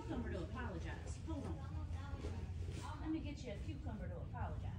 cucumber to apologize. Hold on. Let me get you a cucumber to apologize.